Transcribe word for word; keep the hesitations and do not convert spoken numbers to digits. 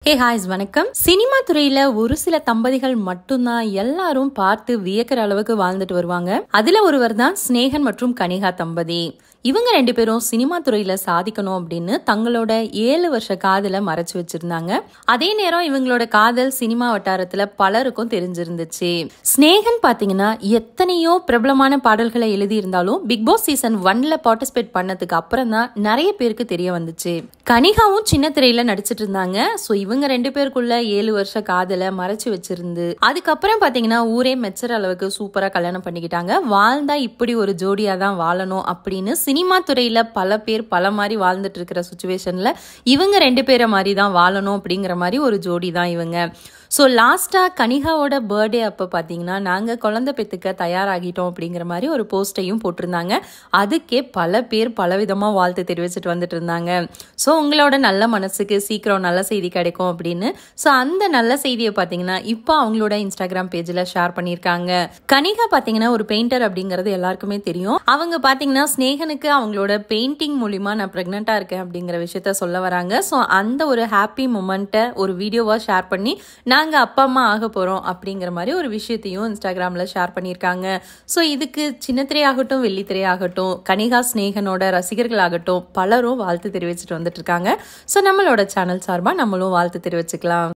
ஹே ஹாய்ஸ் வணக்கம். சினிமா துறையில ஒரு சில தம்பதிகள் மட்டும்தான் எல்லாரும் பார்த்து வியக்கிற அளவுக்கு வாழ்ந்துட்டு வருவாங்க. அதுல ஒருவர் தான் ஸ்நேகன் மற்றும் கனிகா தம்பதி. இவங்க ரெண்டு பேரும் சினிமா துறையில சாதிக்கணும் அப்படின்னு தங்களோட ஏழு வருஷ காதல மறைச்சு வச்சிருந்தாங்க. அதே நேரம் இவங்களோட காதல் சினிமா வட்டாரத்துல பலருக்கும் தெரிஞ்சிருந்துச்சு. ஸ்நேகன் பாத்தீங்கன்னா எத்தனையோ பிரபலமான பாடல்களை எழுதி இருந்தாலும் பிக் பாஸ் சீசன் ஒன்ல பார்ட்டிசிபேட் பண்ணதுக்கு அப்புறம் தான் நிறைய பேருக்கு தெரிய வந்துச்சு. கனிகாவும் சின்ன திரையில நடிச்சிட்டு இருந்தாங்க. சோ இவங்க ரெண்டு பேருக்குள்ள ஏழு வருஷ காதல மறைச்சு வச்சிருந்து அதுக்கப்புறம் பாத்தீங்கன்னா ஊரே மெச்சற அளவுக்கு சூப்பரா கல்யாணம் பண்ணிக்கிட்டாங்க. வாழ்ந்தா இப்படி ஒரு ஜோடியா தான் வாழணும் அப்படின்னு சினிமா துறையில பல பேர் பல மாதிரி வாழ்ந்துட்டு இருக்கிற சுச்சுவேஷன்ல இவங்க ரெண்டு பேரை மாதிரி தான் வாழணும் அப்படிங்கிற மாதிரி ஒரு ஜோடி தான் இவங்க. ஸோ லாஸ்ட்டாக கனிகாவோட பர்த்டே அப்போ பார்த்தீங்கன்னா நாங்கள் குழந்தை பெற்றுக்க தயாராகிட்டோம் அப்படிங்கிற மாதிரி ஒரு போஸ்ட்டையும் போட்டிருந்தாங்க. அதுக்கே பல பேர் பலவிதமாக வாழ்த்து தெரிவிச்சுட்டு வந்துட்டு இருந்தாங்க. ஸோ உங்களோட நல்ல மனசுக்கு சீக்கிரம் நல்ல செய்தி கிடைக்கும் அப்படின்னு. ஸோ அந்த நல்ல செய்தியை பார்த்தீங்கன்னா இப்போ அவங்களோட இன்ஸ்டாகிராம் பேஜில் ஷேர் பண்ணியிருக்காங்க. கனிகா பார்த்தீங்கன்னா ஒரு பெயிண்டர் அப்படிங்கிறது எல்லாருக்குமே தெரியும். அவங்க பார்த்தீங்கன்னா ஸ்நேகனுக்கு அவங்களோட பெயிண்டிங் மூலிமா நான் ப்ரெக்னெண்ட்டாக இருக்கேன் அப்படிங்கிற விஷயத்த சொல்ல வராங்க. ஸோ அந்த ஒரு ஹாப்பி மூமெண்ட்டை ஒரு வீடியோவாக ஷேர் பண்ணி நாங்க அப்பா அம்மா ஆக போறோம் அப்படிங்கிற மாதிரி ஒரு விஷயத்தையும் இன்ஸ்டாகிராம்ல ஷேர் பண்ணியிருக்காங்க. ஸோ இதுக்கு சின்ன திரையாகட்டும் வெள்ளி திரையாகட்டும் கனிகா ஸ்நேகனோட ரசிகர்கள் ஆகட்டும் பலரும் வாழ்த்து தெரிவிச்சுட்டு வந்துட்டு இருக்காங்க. ஸோ நம்மளோட சேனல் சார்பா நம்மளும் வாழ்த்து தெரிவிச்சுக்கலாம்.